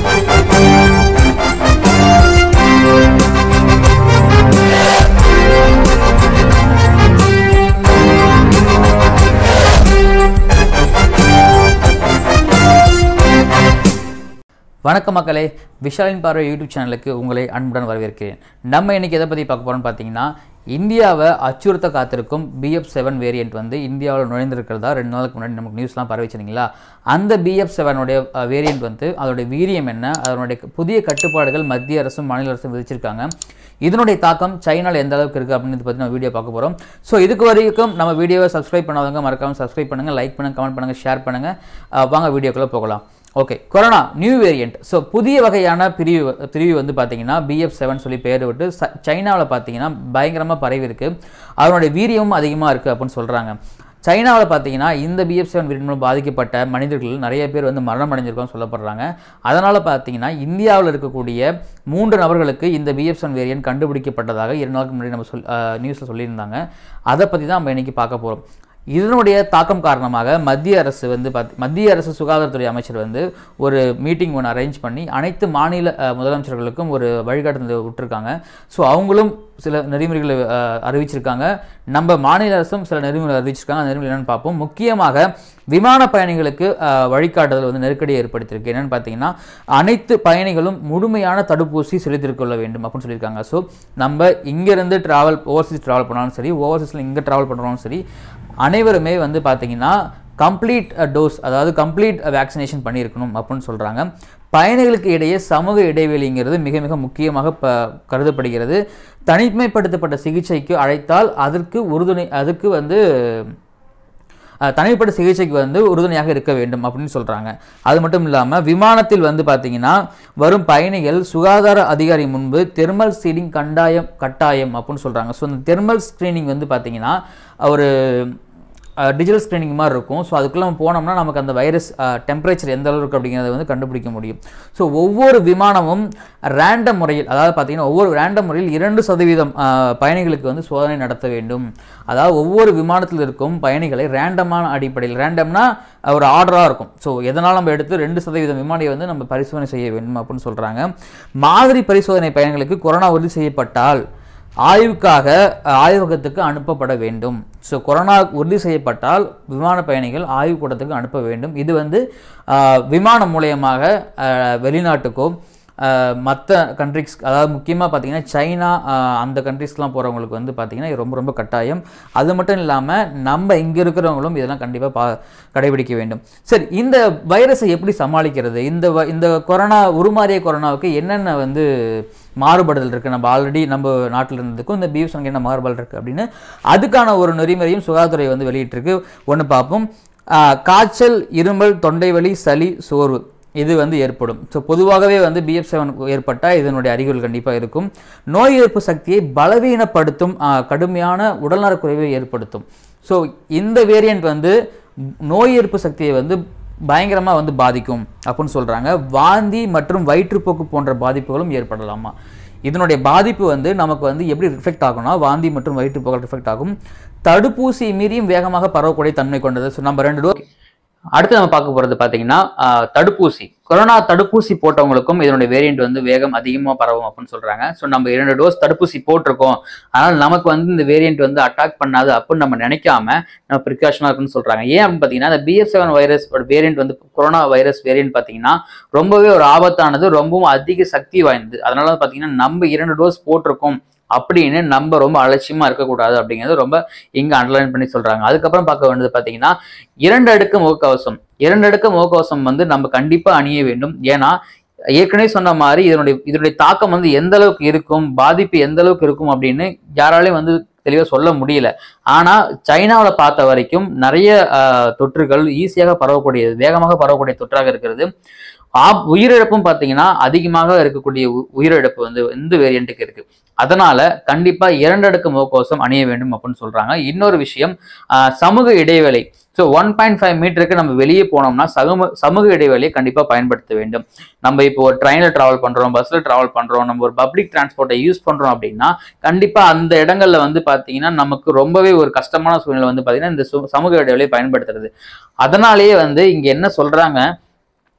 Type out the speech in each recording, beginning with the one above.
வணக்கம் மக்களே, விஷாலின் பார்வை யூடியூப் சேனலுக்கு உங்களை அன்புடன் வரவேற்கிறேன். நம்ம இன்னைக்கு எதை பற்றி பார்க்க போகிறோம்னு பார்த்தீங்கன்னா, இந்தியாவை அச்சுறுத்த காத்திருக்கும் BF.7 வேரியண்ட் வந்து இந்தியாவில் நுழைந்திருக்கிறதா 2 நாளுக்கு முன்னாடி நமக்கு நியூஸ்லாம் பரவிச்சிருங்களா. அந்த BF.7 உடைய வேரியண்ட் வந்து அதோடைய வீரியம் என்ன, அதனுடைய புதிய கட்டுப்பாடுகள் மத்திய அரசும் மாநில அரசும் விதிச்சிருக்காங்க. இதனுடைய தாக்கம் சைனாவில் எந்த அளவுக்கு இருக்குது அப்படின்னு பற்றி நம்ம வீடியோ பார்க்க போகிறோம். ஸோ இதுக்கு வரைக்கும் நம்ம வீடியோவை சப்ஸ்கிரைப் பண்ணாதவங்க மறக்காமல் சப்ஸ்கிரைப் பண்ணுங்கள், லைக் பண்ணுங்கள், கமெண்ட் பண்ணுங்கள், ஷேர் பண்ணுங்கள். வாங்க வீடியோக்குள்ளே போகலாம். Okay, corona new variant. So புதிய வகையான பிரிவு வந்து பார்த்தீங்கன்னா BF.7 சொல்லி பேர் விட்டு சைனாவில் பார்த்தீங்கன்னா பயங்கரமாக பரவி இருக்குது. அதனுடைய வீரியமும் அதிகமாக இருக்குது அப்படின்னு சொல்கிறாங்க. சைனாவில் பார்த்தீங்கன்னா இந்த BF.7 வேரியண்ட் மூலம் பாதிக்கப்பட்ட மனிதர்கள் நிறைய பேர் வந்து மரணம் அடைஞ்சிருக்கோம்னு சொல்லப்படுறாங்க. அதனால் பார்த்தீங்கன்னா இந்தியாவில் இருக்கக்கூடிய 3 நபர்களுக்கு இந்த BF.7 வேரியண்ட் கண்டுபிடிக்கப்பட்டதாக 2 நாளுக்கு முன்னாடி நம்ம நியூஸில் சொல்லியிருந்தாங்க. அதை பற்றி தான் நம்ம இன்றைக்கி பார்க்க போகிறோம். இதனுடைய தாக்கம் காரணமாக மத்திய அரசு சுகாதாரத்துறை அமைச்சர் வந்து ஒரு மீட்டிங் ஒன்று அரேஞ்ச் பண்ணி அனைத்து மாநில முதலமைச்சர்களுக்கும் ஒரு வழிகாட்டுதல் விட்டுருக்காங்க. ஸோ அவங்களும் சில நெறிமுறைகளை அறிவிச்சிருக்காங்க, நம்ம மாநில அரசும் சில நெறிமுறைகள் அறிவிச்சிருக்காங்க. அந்த நெறிமுறை என்னென்னு பார்ப்போம். முக்கியமாக விமான பயணிகளுக்கு வழிகாட்டுதல் வந்து நெருக்கடியை ஏற்படுத்தியிருக்கு. என்னென்னு பார்த்தீங்கன்னா, அனைத்து பயணிகளும் முழுமையான தடுப்பூசி செலுத்திக்கொள்ள வேண்டும் அப்படின்னு சொல்லியிருக்காங்க. ஸோ நம்ம இங்கேருந்து ஓவர்சீஸ் ட்ராவல் பண்ணாலும் சரி, ஓவர்சீஸில் இங்கே ட்ராவல் பண்ணுறோம் சரி, அனைவருமே வந்து பார்த்தீங்கன்னா கம்ப்ளீட் டோஸ், அதாவது கம்ப்ளீட் வேக்சினேஷன் பண்ணியிருக்கணும் அப்படின்னு சொல்கிறாங்க. பயணிகளுக்கு இடையே சமூக இடைவெளிங்கிறது மிக மிக முக்கியமாக கருதப்படுகிறது. தனிமைப்படுத்தப்பட்ட சிகிச்சைக்கு அழைத்தால் அதுக்கு வந்து தனிப்பட்ட சிகிச்சைக்கு வந்து உறுதுணையாக இருக்க வேண்டும் அப்படின்னு சொல்கிறாங்க. அது மட்டும் இல்லாமல் விமானத்தில் வந்து பார்த்தீங்கன்னா வரும் பயணிகள் சுகாதார அதிகாரி முன்பு தெர்மல் ஸ்க்ரீனிங் கட்டாயம் அப்படின்னு சொல்கிறாங்க. ஸோ இந்த தெர்மல் ஸ்க்ரீனிங் வந்து பார்த்தீங்கன்னா ஒரு டிஜிட்டல் ஸ்க்ரீனிங் மாதிரி இருக்கும். ஸோ அதுக்குள்ளே நம்ம போனோம்னா நமக்கு அந்த வைரஸ் டெம்பரேச்சர் எந்த அளவு இருக்குது அப்படிங்கிறத வந்து கண்டுபிடிக்க முடியும். ஸோ ஒவ்வொரு விமானமும் ரேண்டம் முறையில், அதாவது பார்த்தீங்கன்னா ஒவ்வொரு ரேண்டம் முறையில் 2% பயணிகளுக்கு வந்து சோதனை நடத்த வேண்டும். அதாவது ஒவ்வொரு விமானத்தில் இருக்கும் பயணிகளை ரேண்டமான அடிப்படையில், ரேண்டம்னா ஒரு ஆர்டராக இருக்கும். ஸோ எதனால் நம்ம எடுத்து 2% விமானியை வந்து நம்ம பரிசோதனை செய்ய வேண்டும் அப்படின்னு சொல்கிறாங்க. மாதிரி பரிசோதனை பயணிகளுக்கு கொரோனா உறுதி செய்யப்பட்டால் ஆய்வகத்துக்கு அனுப்பப்பட வேண்டும். ஸோ கொரோனா உறுதி செய்யப்பட்டால் விமான பயணிகள் ஆய்வுக்கூடத்துக்கு அனுப்ப வேண்டும். இது வந்து விமானம் மூலயமாக வெளிநாட்டுக்கோ மற்ற கண்ட்ரிஸ், அதாவது முக்கியமாக பார்த்தீங்கன்னா சைனா அந்த கண்ட்ரிஸ்லாம் போகிறவங்களுக்கு வந்து பார்த்திங்கன்னா இது ரொம்ப ரொம்ப கட்டாயம். அது மட்டும் இல்லாமல் நம்ம இங்கே இருக்கிறவங்களும் இதெல்லாம் கண்டிப்பாக கடைபிடிக்க வேண்டும். சரி, இந்த வைரஸை எப்படி சமாளிக்கிறது? இந்த கொரோனா உருமாறிய கொரோனாவுக்கு என்னென்ன வந்து மாறுபடுதல் இருக்குது, நம்ம ஆல்ரெடி நம்ம நாட்டில் இருந்ததுக்கும் இந்த BF.7 என்ன மாறுபாடு இருக்குது அப்படின்னு அதுக்கான ஒரு நெறிமுறையும் சுகாதாரத்துறை வந்து வெளியிட்டிருக்கு. ஒன்று பார்ப்போம். காய்ச்சல், இருமல், தொண்டை வலி, சளி, சோர்வு இது வந்து ஏற்படும். ஸோ பொதுவாகவே வந்து BF.7 ஏற்பட்டால் இதனுடைய அறிகுறிகள் கண்டிப்பாக இருக்கும். நோய் எதிர்ப்பு சக்தியை பலவீனப்படுத்தும், கடுமையான உடல்நலக்குறைவை ஏற்படுத்தும். ஸோ இந்த வேரியண்ட் வந்து நோய் எதிர்ப்பு சக்தியை வந்து பயங்கரமாக வந்து பாதிக்கும் அப்படின்னு சொல்கிறாங்க. வாந்தி மற்றும் வயிற்றுப்போக்கு போன்ற பாதிப்புகளும் ஏற்படலாமா. இதனுடைய பாதிப்பு வந்து நமக்கு வந்து எப்படி ரிஃப்ளெக்ட் ஆகும்னா, வாந்தி மற்றும் வயிற்றுப்போக்கு ரிஃப்ளெக்ட் ஆகும். தடுப்பூசி மீறியும் வேகமாக பரவக்கூடிய தன்மை கொண்டது. ஸோ நம்ம 2 டோஸ். அடுத்து நம்ம பார்க்க போகிறது பார்த்தீங்கன்னா தடுப்பூசி. கொரோனா தடுப்பூசி போட்டவங்களுக்கும் இதனுடைய வேரியண்ட் வந்து வேகம் அதிகமாக பரவும் அப்படின்னு சொல்கிறாங்க. ஸோ நம்ம 2 டோஸ் தடுப்பூசி போட்டிருக்கோம், அதனால் நமக்கு வந்து இந்த வேரியண்ட் வந்து அட்டாக் பண்ணாது அப்படின்னு நம்ம நினைக்காம நம்ம ப்ரிகாஷனாக இருக்குன்னு சொல்கிறாங்க. ஏன் அப்படின்னு பார்த்தீங்கன்னா, இந்த BF.7 வைரஸ் வேரியண்ட் வந்து கொரோனா வைரஸ் வேரியண்ட் பார்த்தீங்கன்னா ரொம்பவே ஒரு ஆபத்தானது, ரொம்பவும் அதிக சக்தி வாய்ந்தது. அதனால பார்த்தீங்கன்னா நம்ம 2 டோஸ் போட்டிருக்கோம் அப்படின்னு நம்ம ரொம்ப அலட்சியமாக இருக்கக்கூடாது அப்படிங்கிறது ரொம்ப இங்கே அண்டர்லைன் பண்ணி சொல்கிறாங்க. அதுக்கப்புறம் பார்க்க வேண்டியது பார்த்தீங்கன்னா 2 அடுக்கு முகக்கவசம். 2 அடுக்கு முகக்கவசம் வந்து நம்ம கண்டிப்பாக அணிய வேண்டும். ஏன்னா ஏற்கனவே சொன்ன மாதிரி இதனுடைய தாக்கம் வந்து எந்த அளவுக்கு இருக்கும், பாதிப்பு எந்த அளவுக்கு இருக்கும் அப்படின்னு யாராலையும் வந்து தெளிவாக சொல்ல முடியல. ஆனால் சைனாவில் பார்த்த வரைக்கும் நிறைய தொற்றுகள் ஈஸியாக பரவக்கூடியது, வேகமாக பரவக்கூடிய தொற்றாக இருக்கிறது. உயிரிழப்பும் பார்த்தீங்கன்னா அதிகமாக இருக்கக்கூடிய உயிரிழப்பு வந்து இந்த வேரியண்ட்டுக்கு இருக்கு. அதனால கண்டிப்பா 2 அடுக்கு முகக்கவசம் அணிய வேண்டும் அப்படின்னு சொல்றாங்க. இன்னொரு விஷயம், சமூக இடைவெளி. ஸோ 1.5 மீட்டருக்கு நம்ம வெளியே போனோம்னா சமூக இடைவெளியை கண்டிப்பாக பயன்படுத்த வேண்டும். நம்ம இப்போ ஒரு ட்ரெயினில் ட்ராவல் பண்ணுறோம், பஸ்ஸில் ட்ராவல் பண்ணுறோம், நம்ம ஒரு பப்ளிக் டிரான்ஸ்போர்ட்டை யூஸ் பண்ணுறோம் அப்படின்னா கண்டிப்பாக அந்த இடங்களில் வந்து பார்த்தீங்கன்னா நமக்கு ரொம்பவே ஒரு கஷ்டமான சூழ்நிலை வந்து பார்த்தீங்கன்னா இந்த சமூக இடைவெளியை பயன்படுத்துறது. அதனாலேயே வந்து இங்கே என்ன சொல்கிறாங்க,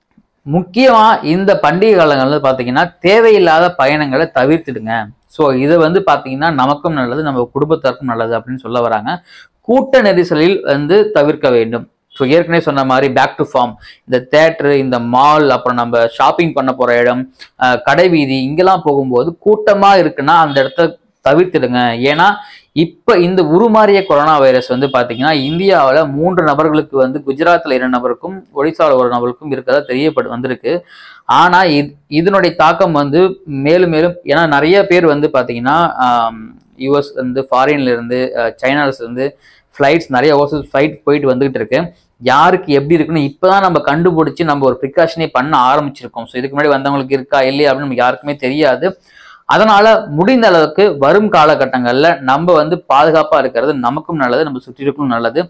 முக்கியமா இந்த பண்டிகை காலங்கள்ல பாத்தீங்கன்னா தேவையில்லாத பயணங்களை தவிர்த்துடுங்க. ஸோ இது வந்து பாத்தீங்கன்னா நமக்கும் நல்லது, நம்ம குடும்பத்தாருக்கும் நல்லது அப்படின்னு சொல்ல வராங்க. கூட்ட நெரிசலில் வந்து தவிர்க்க வேண்டும். ஸோ ஏற்கனவே சொன்ன மாதிரி பேக் டு ஃபார்ம், இந்த தேட்டரு, இந்த மால், அப்புறம் நம்ம ஷாப்பிங் பண்ண போற இடம், கடை வீதி, இங்கெல்லாம் போகும்போது கூட்டமா இருக்குன்னா அந்த இடத்த தவிர்த்துடுங்க. ஏன்னா இப்ப இந்த உருமாறிய கொரோனா வைரஸ் வந்து பாத்தீங்கன்னா இந்தியாவில் 3 நபர்களுக்கு வந்து, குஜராத்ல 2 நபருக்கும் ஒடிசாவில் 1 நபருக்கும் இருக்கிறதா வந்திருக்கு. ஆனா இதனுடைய தாக்கம் வந்து மேலும் மேலும், ஏன்னா நிறைய பேர் வந்து பாத்தீங்கன்னா யூஎஸ் இருந்து, ஃபாரின்ல இருந்து, சைனால இருந்து ஃபிளைட்ஸ், நிறைய ஓவர்சீஸ் ஃபிளைட் போயிட்டு வந்துகிட்டு இருக்கு. யாருக்கு எப்படி இருக்குன்னு இப்பதான் நம்ம கண்டுபிடிச்சு நம்ம ஒரு ப்ரிகாஷனே பண்ண ஆரம்பிச்சிருக்கோம். ஸோ இதுக்கு முன்னாடி வந்தவங்களுக்கு இருக்கா இல்லையா அப்படின்னு நமக்கு யாருக்குமே தெரியாது. அதனால முடிந்த அளவுக்கு வரும் காலகட்டங்கள்ல நம்ம வந்து பாதுகாப்பா இருக்கிறது நமக்கும் நல்லது, நம்ம சுற்றிருக்கும் நல்லது.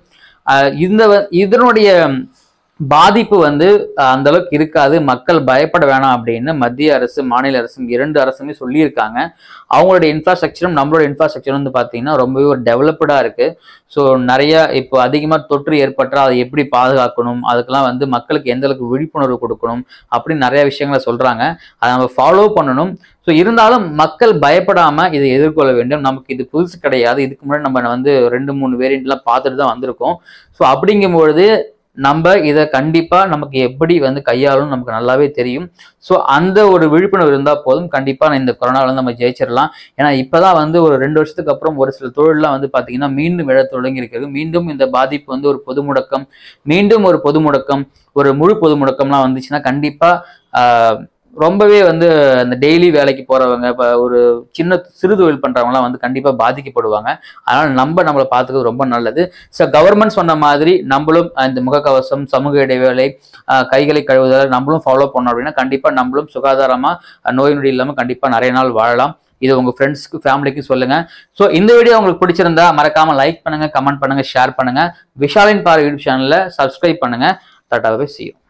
இதனுடைய பாதிப்பு வந்து அந்த அளவுக்கு இருக்காது, மக்கள் பயப்பட வேணாம் அப்படின்னு மத்திய அரசு, மாநில அரசும் 2 அரசுமே சொல்லியிருக்காங்க. அவங்களுடைய இன்ஃப்ராஸ்ட்ரக்சரும் நம்மளோட இன்ஃப்ராஸ்ட்ரக்சரும் வந்து பார்த்தீங்கன்னா ரொம்பவே ஒரு டெவலப்டாக இருக்கு. ஸோ நிறைய இப்போ அதிகமாக தொற்று ஏற்பட்டால் அதை எப்படி பாதுகாக்கணும், அதுக்கெல்லாம் வந்து மக்களுக்கு எந்த அளவுக்கு விழிப்புணர்வு கொடுக்கணும் அப்படின்னு நிறைய விஷயங்களை சொல்றாங்க. அதை நம்ம ஃபாலோ பண்ணணும். ஸோ இருந்தாலும் மக்கள் பயப்படாம இதை எதிர்கொள்ள வேண்டும். நமக்கு இது புதுசு கிடையாது, இதுக்கு முன்னாடி நம்ம வந்து 2-3 வேரியண்ட்லாம் பார்த்துட்டு தான் வந்திருக்கோம். ஸோ அப்படிங்கும்பொழுது நம்ம இதை கண்டிப்பா நமக்கு எப்படி வந்து கையாளணும் நமக்கு நல்லாவே தெரியும். ஸோ அந்த ஒரு விழிப்புணர்வு இருந்தால் போதும், கண்டிப்பா இந்த கொரோனாவில நம்ம ஜெயிச்சிடலாம். ஏன்னா இப்பதான் வந்து ஒரு 2 வருஷத்துக்கு அப்புறம் ஒரு சில தொழிலெல்லாம் வந்து பாத்தீங்கன்னா மீண்டும் எழ தொடங்கி இருக்கிறது. மீண்டும் இந்த பாதிப்பு வந்து ஒரு பொது முடக்கம், மீண்டும் ஒரு பொது முடக்கம், ஒரு முழு பொது முடக்கம்லாம் வந்துச்சுன்னா கண்டிப்பா ரொம்பவே வந்து அந்த டெய்லி வேலைக்கு போறவங்க, இப்போ ஒரு சிறு தொழில் பண்றவங்கலாம் வந்து கண்டிப்பா பாதிக்கப்படுவாங்க. அதனால நம்மளை பார்த்துக்கிறது ரொம்ப நல்லது. ஸோ கவர்மெண்ட் சொன்ன மாதிரி நம்மளும் இந்த முகக்கவசம், சமூக இடைவேளை, கைகளை கழுவுதல் நம்மளும் ஃபாலோ பண்ணோம் அப்படின்னா கண்டிப்பா நம்மளும் சுகாதாரமா, நோய் நொடி இல்லாம கண்டிப்பா நிறைய நாள் வாழலாம். இது உங்க ஃப்ரெண்ட்ஸ்க்கு, ஃபேமிலிக்கு சொல்லுங்க. ஸோ இந்த வீடியோ உங்களுக்கு பிடிச்சிருந்தா மறக்காம லைக் பண்ணுங்க, கமெண்ட் பண்ணுங்க, ஷேர் பண்ணுங்க. விஷாலின் பார்வை யூடியூப் சேனல்ல சப்ஸ்கிரைப் பண்ணுங்க. Tata bye, see you.